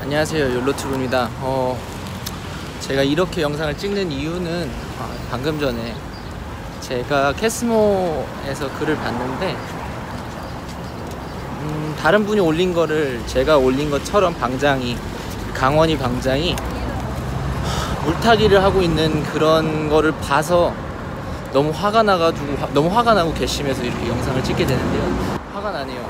안녕하세요, 욜로튜브입니다. 제가 이렇게 영상을 찍는 이유는 방금 전에 제가 캐스모에서 글을 봤는데 다른 분이 올린 거를 제가 올린 것처럼 강원이 방장이 물타기를 하고 있는 그런 거를 봐서 너무 화가 나고 괘씸해서 이렇게 영상을 찍게 되는데요. 화가 나네요.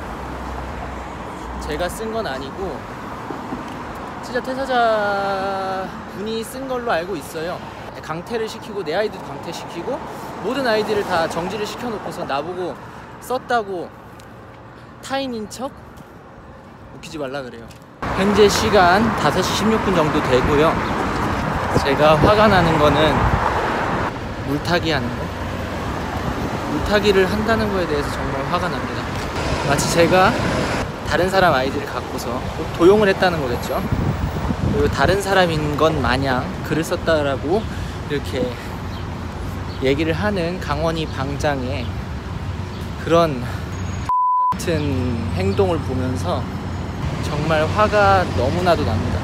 제가 쓴 건 아니고 진짜 퇴사자 분이 쓴 걸로 알고 있어요. 강퇴를 시키고 내 아이들도 강퇴시키고 모든 아이들을 다 정지를 시켜놓고서 나보고 썼다고 타인인 척 웃기지 말라 그래요. 현재 시간 5시 16분 정도 되고요. 제가 화가 나는 거는 물타기 하는 거, 물타기를 한다는 거에 대해서 정말 화가 납니다. 마치 제가 다른 사람 아이들을 갖고서 도용을 했다는 거겠죠. 그리고 다른 사람인 것 마냥 글을 썼다라고 이렇게 얘기를 하는 강원이 방장의 그런 같은 행동을 보면서 정말 화가 너무나도 납니다.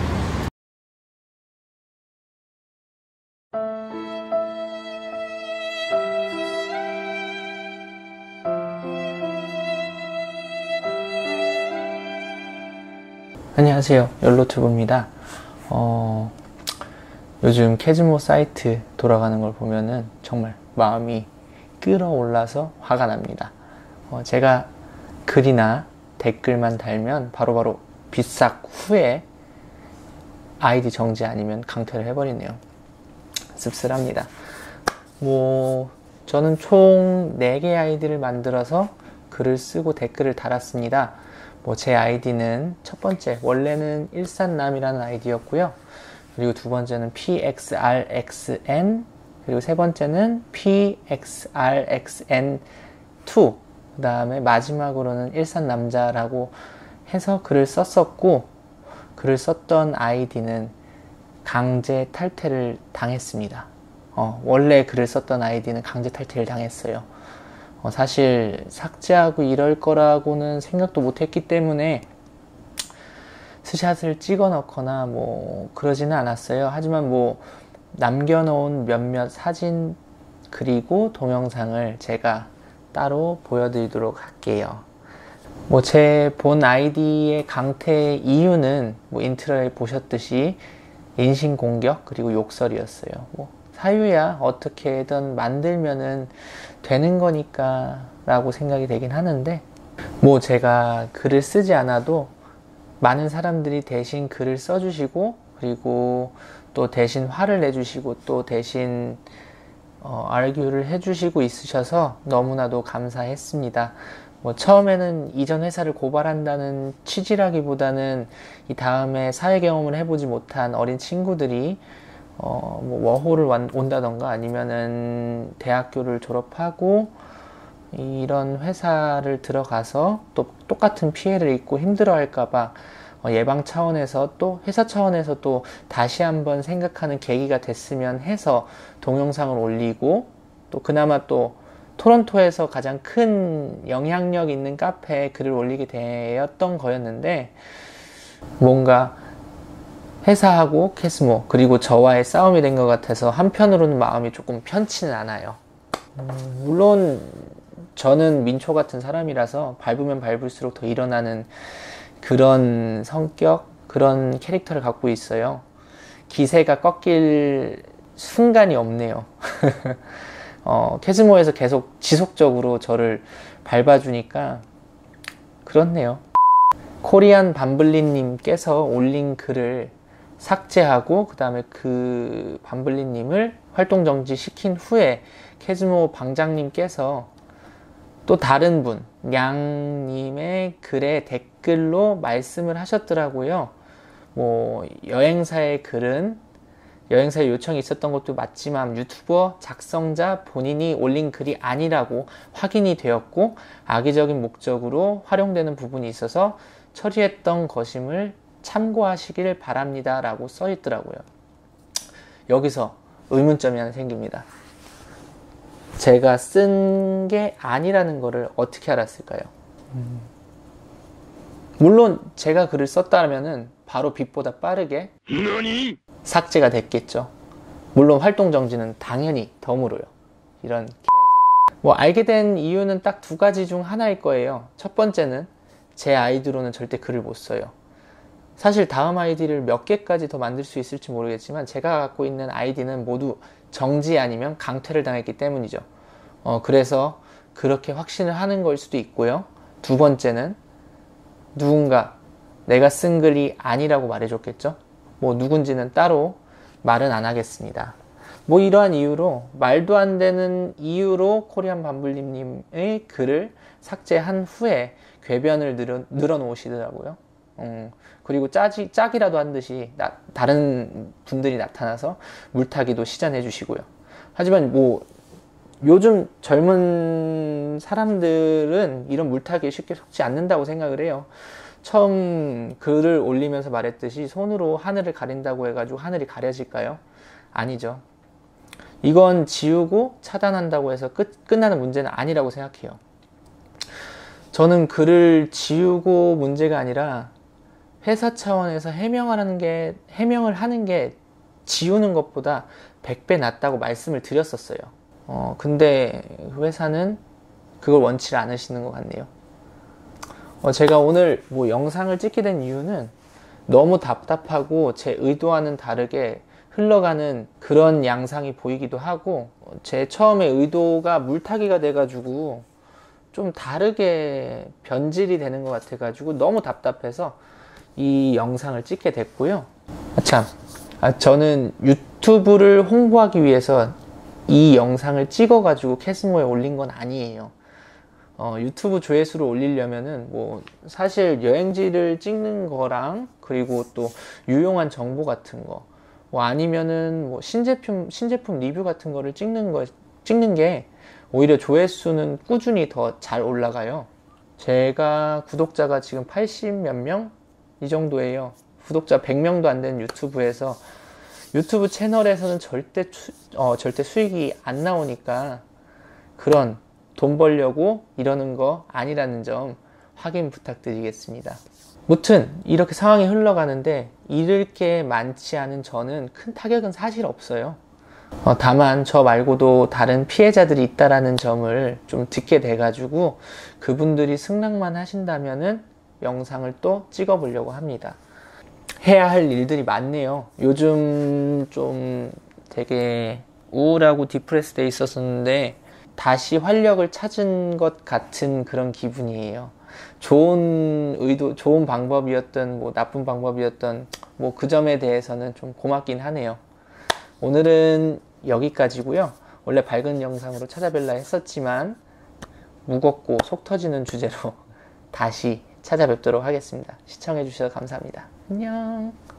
안녕하세요, 욜로튜브입니다. 요즘 캐즈모 사이트 돌아가는 걸 보면은 정말 마음이 끌어올라서 화가 납니다. 제가 글이나 댓글만 달면 바로바로 비싹 후에 아이디 정지 아니면 강퇴를 해버리네요. 씁쓸합니다. 저는 총 4개 아이디를 만들어서 글을 쓰고 댓글을 달았습니다. 제 아이디는 첫 번째, 원래는 일산남이라는 아이디였고요. 그리고 두 번째는 PXRXN, 그리고 세 번째는 PXRXN2, 그 다음에 마지막으로는 일산남자라고 해서 글을 썼었고, 글을 썼던 아이디는 강제 탈퇴를 당했습니다. 원래 글을 썼던 아이디는 강제 탈퇴를 당했어요. 사실 삭제하고 이럴 거라고는 생각도 못했기 때문에 스샷을 찍어 넣거나 그러지는 않았어요. 하지만 남겨놓은 몇몇 사진 그리고 동영상을 제가 따로 보여드리도록 할게요. 제 본 아이디의 강퇴 이유는 인트로에 보셨듯이 인신공격 그리고 욕설이었어요. 사유야 어떻게든 만들면은 되는 거니까 라고 생각이 되긴 하는데, 제가 글을 쓰지 않아도 많은 사람들이 대신 글을 써주시고, 그리고 또 대신 화를 내주시고, 또 대신 아르규를 해주시고 있으셔서 너무나도 감사했습니다. 처음에는 이전 회사를 고발한다는 취지라기보다는 이 다음에 사회 경험을 해보지 못한 어린 친구들이 워홀을 온다던가 아니면은 대학교를 졸업하고 이런 회사를 들어가서 또 똑같은 피해를 입고 힘들어 할까봐 예방 차원에서 또 회사 차원에서 또 다시 한번 생각하는 계기가 됐으면 해서 동영상을 올리고, 또 그나마 또 토론토에서 가장 큰 영향력 있는 카페에 글을 올리게 되었던 거였는데, 뭔가 회사하고 캐스모 그리고 저와의 싸움이 된 것 같아서 한편으로는 마음이 조금 편치는 않아요. 물론 저는 민초 같은 사람이라서 밟으면 밟을수록 더 일어나는 그런 성격, 그런 캐릭터를 갖고 있어요. 기세가 꺾일 순간이 없네요. 캐스모에서 계속 지속적으로 저를 밟아주니까 그렇네요. 코리안 밤블리님께서 올린 글을 삭제하고 그 다음에 그 밤블리님을 활동 정지시킨 후에 캐즈모 방장님께서 또 다른 분, 냥님의 글에 댓글로 말씀을 하셨더라고요. 여행사의 글은 여행사의 요청이 있었던 것도 맞지만 유튜버 작성자 본인이 올린 글이 아니라고 확인이 되었고 악의적인 목적으로 활용되는 부분이 있어서 처리했던 것임을 참고하시길 바랍니다 라고 써 있더라고요. 여기서 의문점이 하나 생깁니다. 제가 쓴 게 아니라는 거를 어떻게 알았을까요? 물론 제가 글을 썼다면은 바로 빛보다 빠르게 삭제가 됐겠죠. 물론 활동 정지는 당연히 덤으로요. 이런 뭐 알게 된 이유는 딱 두 가지 중 하나일 거예요. 첫 번째는 제 아이디로는 절대 글을 못 써요. 사실 다음 아이디를 몇 개까지 더 만들 수 있을지 모르겠지만 제가 갖고 있는 아이디는 모두 정지 아니면 강퇴를 당했기 때문이죠. 그래서 그렇게 확신을 하는 걸 수도 있고요. 두 번째는 누군가 내가 쓴 글이 아니라고 말해줬겠죠. 뭐 누군지는 따로 말은 안 하겠습니다. 뭐 이러한 이유로 말도 안 되는 이유로 코리안 밤블님의 글을 삭제한 후에 궤변을 늘어놓으시더라고요. 그리고 짝이라도 한 듯이 다른 분들이 나타나서 물타기도 시전해 주시고요. 하지만 뭐 요즘 젊은 사람들은 이런 물타기에 쉽게 속지 않는다고 생각을 해요. 처음 글을 올리면서 말했듯이 손으로 하늘을 가린다고 해가지고 하늘이 가려질까요? 아니죠. 이건 지우고 차단한다고 해서 끝나는 문제는 아니라고 생각해요. 저는 글을 지우고 문제가 아니라 회사 차원에서 해명을 하는 게 지우는 것보다 100배 낫다고 말씀을 드렸었어요. 근데 회사는 그걸 원치 않으시는 것 같네요. 제가 오늘 뭐 영상을 찍게 된 이유는 너무 답답하고 제 의도와는 다르게 흘러가는 그런 양상이 보이기도 하고, 제 처음에 의도가 물타기가 돼가지고 좀 다르게 변질이 되는 것 같아가지고 너무 답답해서 이 영상을 찍게 됐고요. 저는 유튜브를 홍보하기 위해서 이 영상을 찍어가지고 캐스모에 올린 건 아니에요. 유튜브 조회수를 올리려면은 뭐 사실 여행지를 찍는 거랑 그리고 또 유용한 정보 같은 거, 뭐 아니면은 뭐 신제품 리뷰 같은 거를 찍는 게 오히려 조회수는 꾸준히 더 잘 올라가요. 제가 구독자가 지금 80 몇 명? 이 정도예요. 구독자 100명도 안 되는 유튜브에서, 유튜브 채널에서는 절대 수익이 안 나오니까 그런 돈 벌려고 이러는 거 아니라는 점 확인 부탁드리겠습니다. 무튼 이렇게 상황이 흘러가는데 잃을 게 많지 않은 저는 큰 타격은 사실 없어요. 다만 저 말고도 다른 피해자들이 있다라는 점을 좀 듣게 돼가지고 그분들이 승낙만 하신다면은 영상을 또 찍어보려고 합니다. 해야 할 일들이 많네요. 요즘 좀 되게 우울하고 디프레스 돼 있었는데 다시 활력을 찾은 것 같은 그런 기분이에요. 좋은 의도, 좋은 방법이었던 뭐 나쁜 방법이었던 뭐 그 점에 대해서는 좀 고맙긴 하네요. 오늘은 여기까지고요. 원래 밝은 영상으로 찾아뵐라 했었지만 무겁고 속 터지는 주제로 다시 찾아뵙도록 하겠습니다. 시청해 주셔서 감사합니다. 안녕.